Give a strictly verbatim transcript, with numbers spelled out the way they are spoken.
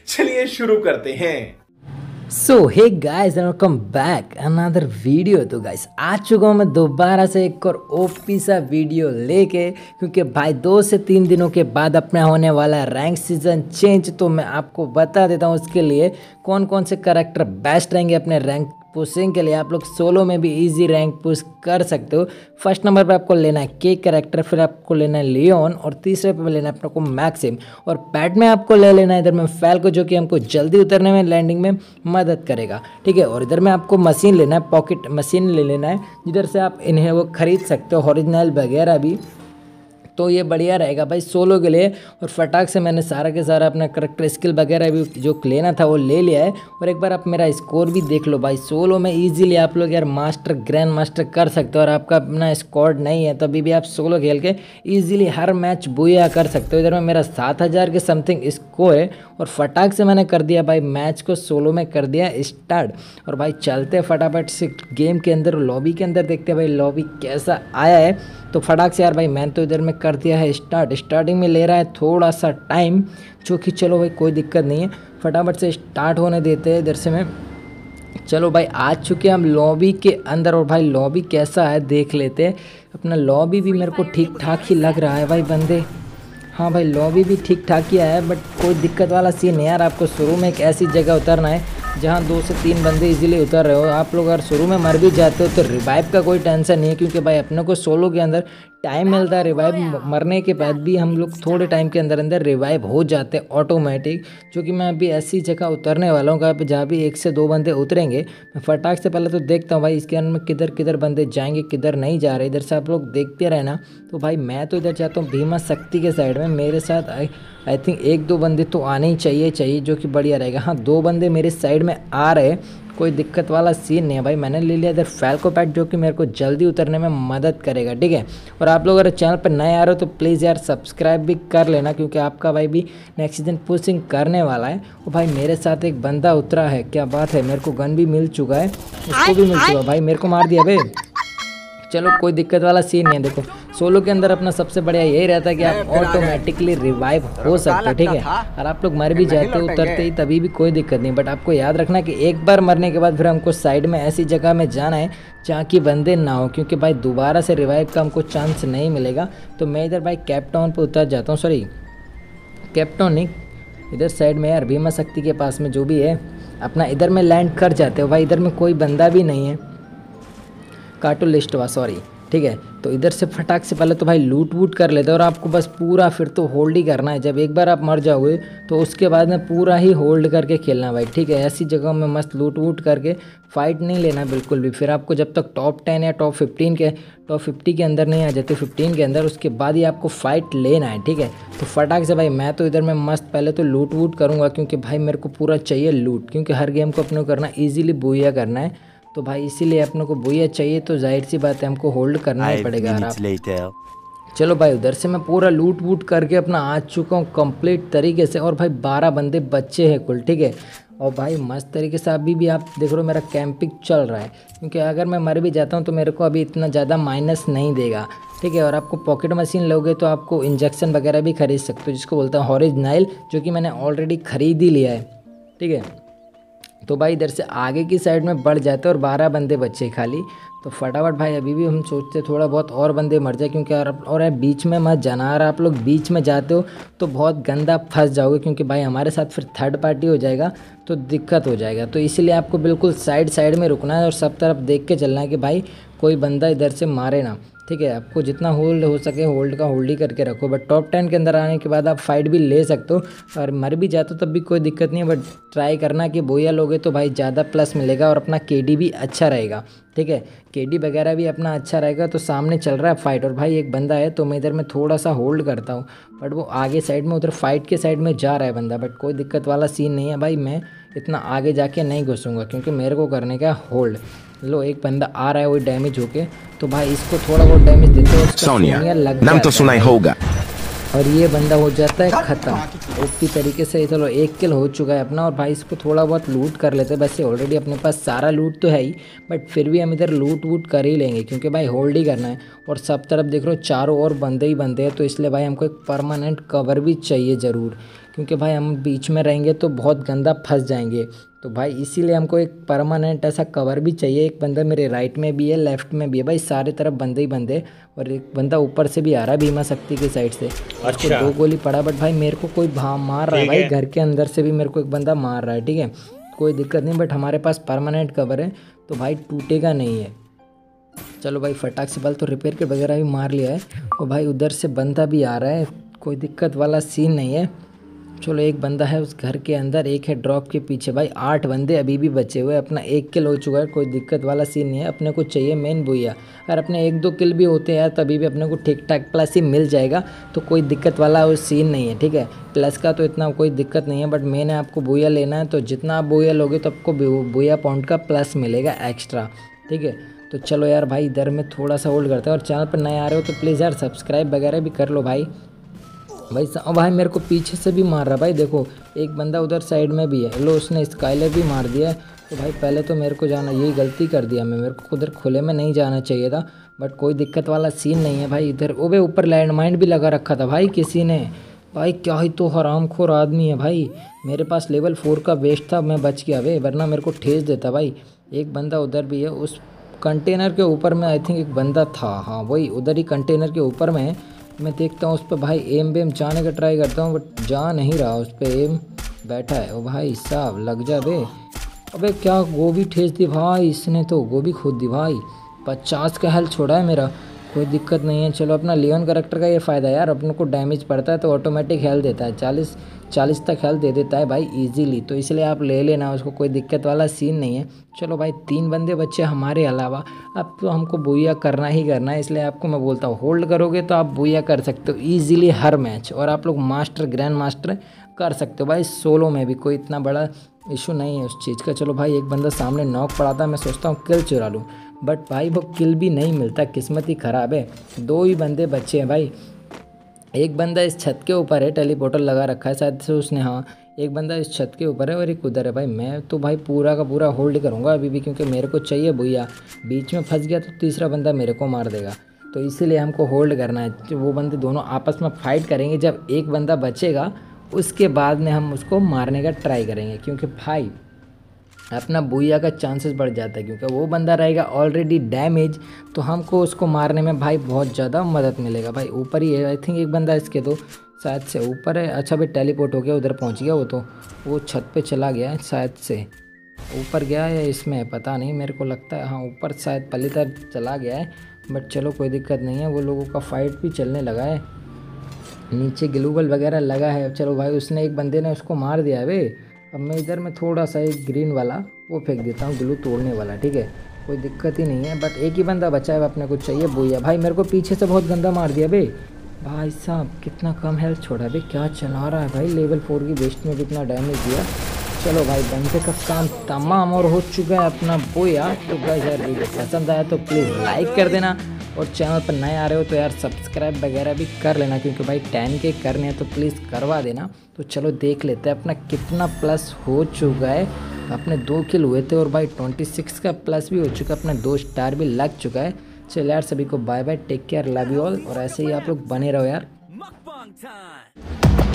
चलिए शुरू करते हैं। So hey guys and welcome back another video. तो गाइस आ चुका हूँ मैं दोबारा से एक और ओपी सा वीडियो लेके, क्योंकि भाई दो से तीन दिनों के बाद अपना होने वाला है रैंक सीजन चेंज। तो मैं आपको बता देता हूँ उसके लिए कौन कौन से कैरेक्टर बेस्ट रहेंगे अपने रैंक पुशिंग के लिए। आप लोग सोलो में भी इजी रैंक पुश कर सकते हो। फर्स्ट नंबर पर आपको लेना है के कैरेक्टर, फिर आपको लेना है लियोन, और तीसरे पे लेना है अपने को मैक्सिम, और पैट में आपको ले लेना है इधर में फैल्को, जो कि हमको जल्दी उतरने में लैंडिंग में मदद करेगा। ठीक है, और इधर में आपको मशीन लेना है, पॉकेट मशीन ले लेना है, जिधर से आप इन्हें वो खरीद सकते हो ओरिजिनल वगैरह भी। तो ये बढ़िया रहेगा भाई सोलो के लिए। और फटाक से मैंने सारा के सारा अपना करेक्टर स्किल वगैरह भी जो लेना था वो ले लिया है। और एक बार आप मेरा स्कोर भी देख लो भाई, सोलो में इजीली आप लोग यार मास्टर ग्रैंड मास्टर कर सकते हो। और आपका अपना स्क्वाड नहीं है तभी भी आप सोलो खेल के इजीली हर मैच बुया कर सकते हो। इधर में मेरा सात हज़ार के समथिंग स्कोर है, और फटाक से मैंने कर दिया भाई मैच को सोलो में कर दिया स्टार्ट। और भाई चलते फटाफट से गेम के अंदर, लॉबी के अंदर देखते हैं भाई लॉबी कैसा आया है। तो फटाक से यार भाई मैंने तो इधर में कर दिया है स्टार्ट। स्टार्टिंग में ले रहा है थोड़ा सा टाइम, जो कि चलो भाई कोई दिक्कत नहीं है, फटाफट से स्टार्ट होने देते हैं इधर से मैं। चलो भाई आ चुके हैं हम लॉबी के अंदर, और भाई लॉबी कैसा है देख लेते हैं। अपना लॉबी भी मेरे को ठीक ठाक ही लग रहा है भाई बंदे। हाँ भाई लॉबी भी ठीक ठाक ही आया है, बट कोई दिक्कत वाला सीन नहीं यार। आपको शुरू में एक ऐसी जगह उतरना है जहाँ दो से तीन बंदे इजीली उतर रहे हो। आप लोग अगर शुरू में मर भी जाते हो तो रिवाइव का कोई टेंशन नहीं है, क्योंकि भाई अपने को सोलो के अंदर टाइम मिलता है। रिवाइव मरने के बाद भी हम लोग थोड़े टाइम के अंदर अंदर रिवाइव हो जाते हैं ऑटोमेटिक। जो कि मैं अभी ऐसी जगह उतरने वाला हूँ जहाँ भी एक से दो बंदे उतरेंगे। मैं फटाक से पहले तो देखता हूँ भाई इसके अंदर में किधर किधर बंदे जाएंगे, किधर नहीं जा रहे। इधर से आप लोग देखते रहना। तो भाई मैं तो इधर जाता हूँ भीमा शक्ति के साइड में, मेरे साथ आई थिंक एक दो बंदे तो आने ही चाहिए चाहिए जो कि बढ़िया रहेगा। हाँ दो बंदे मेरे साइड में आ रहे, कोई दिक्कत वाला सीन नहीं है भाई। मैंने ले लिया इधर फैल्को पैट, जो कि मेरे को जल्दी उतरने में मदद करेगा। ठीक है, और आप लोग अगर चैनल पर नए आ रहे हो तो प्लीज़ यार सब्सक्राइब भी कर लेना, क्योंकि आपका भाई भी नेक्स्ट सीजन पुशिंग करने वाला है। और भाई मेरे साथ एक बंदा उतरा है, क्या बात है। मेरे को गन भी मिल चुका है, उसको भी मिल चुका भाई, मेरे को मार दिया भाई। चलो कोई दिक्कत वाला सीन नहीं है। देखो सोलो के अंदर अपना सबसे बढ़िया यही रहता है कि आप ऑटोमेटिकली रिवाइव हो सकते हो। ठीक है, और आप लोग मर भी जाते हो उतरते ही तभी भी कोई दिक्कत नहीं। बट आपको याद रखना कि एक बार मरने के बाद फिर हमको साइड में ऐसी जगह में जाना है जहाँ की बंदे ना हो, क्योंकि भाई दोबारा से रिवाइव का हमको चांस नहीं मिलेगा। तो मैं इधर भाई कैपटाउन पर उतर जाता हूँ, सॉरी कैपटाउन नहीं, इधर साइड में यार भीमा शक्ति के पास में जो भी है अपना इधर में लैंड कर जाते हो। भाई इधर में कोई बंदा भी नहीं है, काटो लिस्ट हुआ सॉरी। ठीक है, तो इधर से फटाक से पहले तो भाई लूट वूट कर लेते हैं, और आपको बस पूरा फिर तो होल्ड ही करना है। जब एक बार आप मर जाओगे तो उसके बाद में पूरा ही होल्ड करके खेलना भाई। ठीक है, ऐसी जगह में मस्त लूट वूट करके फाइट नहीं लेना बिल्कुल भी। फिर आपको जब तक टॉप टेन या टॉप फिफ्टीन के टॉप फिफ्टी के अंदर नहीं आ जाते, फिफ्टीन के अंदर, उसके बाद ही आपको फाइट लेना है। ठीक है, तो फटाक से भाई मैं तो इधर में मस्त पहले तो लूट वूट करूँगा, क्योंकि भाई मेरे को पूरा चाहिए लूट, क्योंकि हर गेम को अपने को करना ईजिली बुया करना है। तो भाई इसीलिए अपने को बुया चाहिए, तो जाहिर सी बात है हमको होल्ड करना ही पड़ेगा। आप चलो भाई उधर से मैं पूरा लूट वूट करके अपना आ चुका हूँ कंप्लीट तरीके से। और भाई बारह बंदे बच्चे हैं कुल। ठीक है, और भाई मस्त तरीके से अभी भी आप देख रहे हो मेरा कैंपिंग चल रहा है, क्योंकि अगर मैं मर भी जाता हूँ तो मेरे को अभी इतना ज़्यादा माइनस नहीं देगा। ठीक है, और आपको पॉकेट मशीन लोगे तो आपको इंजेक्शन वगैरह भी खरीद सकते हो, जिसको बोलते हैं ओरिजिनल, जो कि मैंने ऑलरेडी खरीद ही लिया है। ठीक है, तो भाई इधर से आगे की साइड में बढ़ जाते हैं, और बारह बंदे बचे खाली। तो फटाफट भाई अभी भी हम सोचते थोड़ा बहुत और बंदे मर जाए, क्योंकि और और है बीच में मत जाना। और आप लोग बीच में जाते हो तो बहुत गंदा फंस जाओगे, क्योंकि भाई हमारे साथ फिर थर्ड पार्टी हो जाएगा तो दिक्कत हो जाएगा। तो इसीलिए आपको बिल्कुल साइड साइड में रुकना है और सब तरफ देख के चलना है कि भाई कोई बंदा इधर से मारे ना। ठीक है, आपको जितना होल्ड हो सके होल्ड का होल्ड ही करके रखो। बट टॉप टेन के अंदर आने के बाद आप फाइट भी ले सकते हो, और मर भी जाते हो तब भी कोई दिक्कत नहीं है। बट ट्राई करना कि बोया लोगे तो भाई ज़्यादा प्लस मिलेगा, और अपना केडी भी अच्छा रहेगा। ठीक है, केडी वगैरह भी अपना अच्छा रहेगा। तो सामने चल रहा है फाइट, और भाई एक बंदा है, तो मैं इधर में थोड़ा सा होल्ड करता हूँ, बट वो आगे साइड में उधर फाइट के साइड में जा रहा है बंदा। बट कोई दिक्कत वाला सीन नहीं है भाई, मैं इतना आगे जाके नहीं घुसूँगा, क्योंकि मेरे को करने का होल्ड। लो एक बंदा आ रहा है वही डैमेज होके, तो भाई इसको थोड़ा बहुत डैमेज देते हो, सोनिया नाम तो सुना ही होगा, और ये बंदा हो जाता है ख़त्म ओपी तरीके से। चलो एक किल हो चुका है अपना, और भाई इसको थोड़ा बहुत लूट कर लेते हैं। वैसे ऑलरेडी अपने पास सारा लूट तो है ही, बट फिर भी हम इधर लूट वूट कर ही लेंगे, क्योंकि भाई होल्ड ही करना है। और सब तरफ देख रहे हो चारों ओर बंदे ही बंदे हैं, तो इसलिए भाई हमको एक परमानेंट कवर भी चाहिए ज़रूर, क्योंकि भाई हम बीच में रहेंगे तो बहुत गंदा फंस जाएंगे। तो भाई इसीलिए हमको एक परमानेंट ऐसा कवर भी चाहिए। एक बंदा मेरे राइट में भी है, लेफ्ट में भी है, भाई सारे तरफ बंदे ही बंदे। और एक बंदा ऊपर से भी आ रहा है भीमा शक्ति की साइड से। अच्छा। उसको दो गोली पड़ा, बट भाई मेरे को कोई भा मार रहा है भाई, घर के अंदर से भी मेरे को एक बंदा मार रहा है। ठीक है, कोई दिक्कत नहीं, बट हमारे पास परमानेंट कवर है तो भाई टूटेगा नहीं है। चलो भाई फटाक से बल तो रिपेयर के वगैरह भी मार लिया है। और भाई उधर से बंदा भी आ रहा है, कोई दिक्कत वाला सीन नहीं है। चलो एक बंदा है उस घर के अंदर, एक है ड्रॉप के पीछे। भाई आठ बंदे अभी भी बचे हुए, अपना एक किल हो चुका है, कोई दिक्कत वाला सीन नहीं है। अपने को चाहिए मेन बुइया। अगर अपने एक दो किल भी होते हैं यार तभी भी अपने को ठीक ठाक प्लस ही मिल जाएगा, तो कोई दिक्कत वाला वो सीन नहीं है। ठीक है, प्लस का तो इतना कोई दिक्कत नहीं है, बट मैंने आपको बुइया लेना है तो जितना आप बुइया लोगे तो आपको बुइया पॉइंट का प्लस मिलेगा एक्स्ट्रा। ठीक है, तो चलो यार भाई इधर में थोड़ा सा होल्ड करते हैं। और चैनल पर नए आ रहे हो तो प्लीज़ यार सब्सक्राइब वगैरह भी कर लो भाई। भाई ओ भाई मेरे को पीछे से भी मार रहा है भाई, देखो एक बंदा उधर साइड में भी है। लो उसने स्काइलर भी मार दिया है। तो भाई पहले तो मेरे को जाना, यही गलती कर दिया मैं, मेरे को उधर खुले में नहीं जाना चाहिए था, बट कोई दिक्कत वाला सीन नहीं है भाई। इधर ओ भाई ऊपर लैंडमाइन भी लगा रखा था भाई किसी ने। भाई क्या ही तो हरामखोर आदमी है भाई। मेरे पास लेवल फोर का वेस्ट था, मैं बच गया भाई, वरना मेरे को ठेस देता भाई। एक बंदा उधर भी है, उस कंटेनर के ऊपर में आई थिंक एक बंदा था। हाँ वही उधर ही कंटेनर के ऊपर में है। मैं देखता हूँ उस पर भाई एम बेम जाने का ट्राई करता हूँ, बट जा नहीं रहा, उस पर एम बैठा है। ओ भाई साहब लग जा बे। अबे क्या गोभी ठेस दी भाई इसने, तो गोभी खोद दी भाई। पचास का हेल्थ छोड़ा है मेरा, कोई दिक्कत नहीं है। चलो अपना लियोन करेक्टर का ये फ़ायदा है यार, अपने को डैमेज पड़ता है तो ऑटोमेटिक हेल्थ देता है, चालीस चालीस तक हेल्थ दे देता है भाई इजीली। तो इसलिए आप ले लेना उसको, कोई दिक्कत वाला सीन नहीं है। चलो भाई तीन बंदे बच्चे हमारे अलावा, अब तो हमको बुइया करना ही करना है, इसलिए आपको मैं बोलता हूँ होल्ड करोगे तो आप बुइया कर सकते हो ईजिली हर मैच। और आप लोग मास्टर ग्रैंड मास्टर कर सकते हो भाई सोलो में भी, कोई इतना बड़ा इशू नहीं है उस चीज़ का। चलो भाई एक बंदा सामने नॉक पड़ा था, मैं सोचता हूँ किल चुरा लूँ, बट भाई वो किल भी नहीं मिलता, किस्मत ही ख़राब है। दो ही बंदे बचे हैं भाई, एक बंदा इस छत के ऊपर है, टेलीपोर्टर लगा रखा है शायद से उसने। हाँ एक बंदा इस छत के ऊपर है और एक उधर है। भाई मैं तो भाई पूरा का पूरा होल्ड करूँगा अभी भी, क्योंकि मेरे को चाहिए भैया। बीच में फंस गया तो तीसरा बंदा मेरे को मार देगा, तो इसीलिए हमको होल्ड करना है। तो वो बंदे दोनों आपस में फाइट करेंगे, जब एक बंदा बचेगा उसके बाद में हम उसको मारने का ट्राई करेंगे, क्योंकि भाई अपना बुइया का चांसेस बढ़ जाता है, क्योंकि वो बंदा रहेगा ऑलरेडी डैमेज, तो हमको उसको मारने में भाई बहुत ज़्यादा मदद मिलेगा। भाई ऊपर ही है आई थिंक एक बंदा, इसके तो शायद से ऊपर है। अच्छा भाई टेलीपोर्ट हो गया, उधर पहुंच गया वो, तो वो छत पे चला गया है शायद से, ऊपर गया या इसमें पता नहीं, मेरे को लगता है हाँ ऊपर शायद पहले तक चला गया है। बट चलो कोई दिक्कत नहीं है, वो लोगों का फाइट भी चलने लगा है, नीचे ग्लूबल वगैरह लगा है। चलो भाई उसने एक बंदे ने उसको मार दिया है भाई। अब मैं इधर में थोड़ा सा एक ग्रीन वाला वो फेंक देता हूँ, ग्लू तोड़ने वाला। ठीक है कोई दिक्कत ही नहीं है, बट एक ही बंदा बचा है, अपने को चाहिए बुइया। भाई मेरे को पीछे से बहुत गंदा मार दिया बे। भाई साहब कितना कम हेल्थ छोड़ा बे, क्या चला रहा है भाई। लेवल फोर की वेस्ट में कितना डैमेज दिया। चलो भाई बंदे का काम तमाम और हो चुका है अपना बुइया। तो गाइस यार वीडियो पसंद आया तो प्लीज़ लाइक कर देना, और चैनल पर नए आ रहे हो तो यार सब्सक्राइब वगैरह भी कर लेना, क्योंकि भाई टेन के करने हैं तो प्लीज़ करवा देना। तो चलो देख लेते हैं अपना कितना प्लस हो चुका है। अपने दो किल हुए थे और भाई छब्बीस का प्लस भी हो चुका है, अपना दो स्टार भी लग चुका है। चलो यार सभी को bye bye, take care, love you all, और ऐसे ही आप लोग बने रहो यार।